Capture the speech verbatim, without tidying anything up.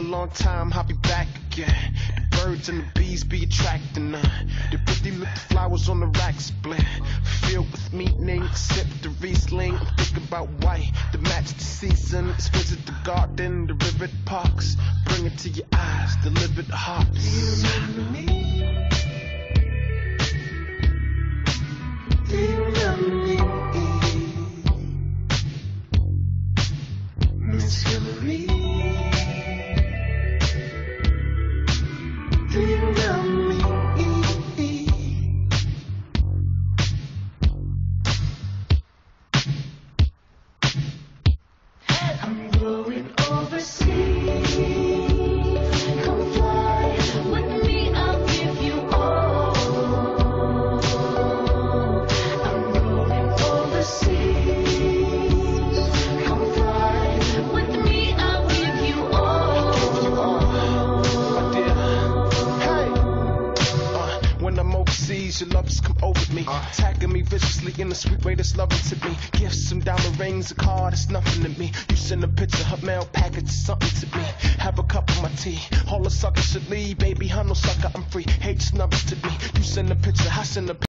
long time, I'll be back again. The birds and the bees be attracting her. The pretty little flowers on the rack split, filled with meaning. Sip the Riesling, think about white to match the seasons. Visit the garden, the rivet parks. Bring it to your eyes, deliver the hearts. Do you remember me? Do you remember me? Miss Hillary, do you remember me? I'm going overseas. Come fly with me, I'll give you all. I'm going overseas. Come fly with me, I'll give you all. Give you all, my dear. Hey, uh, when I'm overseas, your lovers come over me, uh. tagging me viciously in a sweet way that's loving to me. Gifts, some diamond rings, a car that's nothing to me. You send a picture, her mail package is something to me. Have a cup of my tea, all the suckers should leave. Baby, I'm no sucker, I'm free. Hate numbers to me. You send a picture, I send a picture.